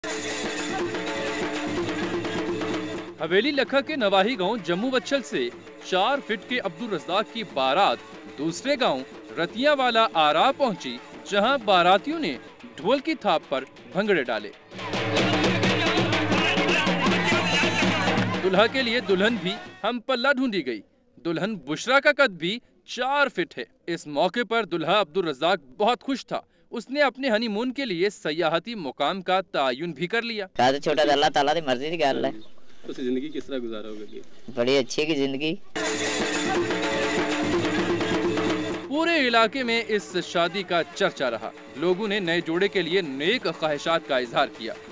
हवेली लखा के नवाही गांव जम्मू बच्चल से 4 फीट के अब्दुल रज़ाक की बारात दूसरे गांव रतिया वाला आरा पहुंची, जहां बारातियों ने ढोल की थाप पर भंगड़े डाले। दुल्हा के लिए दुल्हन भी हम पल्ला ढूंढी गई। दुल्हन बुशरा का कद भी 4 फीट है। इस मौके पर दुल्हा अब्दुल रज़ाक बहुत खुश था। उसने अपने हनीमून के लिए सयाहती मुकाम का तायुन भी कर लिया। छोटा अल्लाह ताला दी मर्जी दी गल है। तो जिंदगी किस तरह गुजारोगे? बड़ी अच्छी की जिंदगी। पूरे इलाके में इस शादी का चर्चा रहा। लोगों ने नए जोड़े के लिए नेक ख्वाहिशात का इजहार किया।